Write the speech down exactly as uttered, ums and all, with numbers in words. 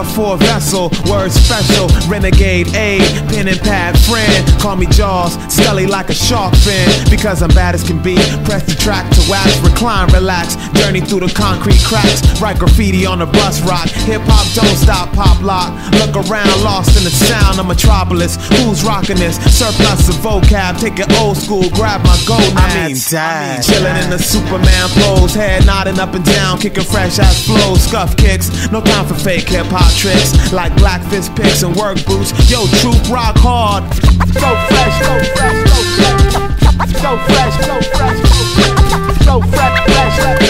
Therefore vessel, word special, renegade aid, pen and pad friend. Call me Jaws, scully like a shark fin. Because I'm bad as can be, press the track to wax, recline, relax, journey through the concrete cracks, write graffiti on the bus rock. Hip hop don't stop, pop lock. Look around, lost in the sound of Metropolis. Who's rocking this? Surplus of vocab, take it old school, grab my gold nads. I mean, dad, chilling in the Superman pose, head nodding up and down, kicking fresh ass flows, scuff kicks. No time for fake hip hop tricks like black fist picks and work boots. Yo, troop, rock hard. So fresh, so fresh, so fresh, so fresh, so fresh, so fresh, fresh.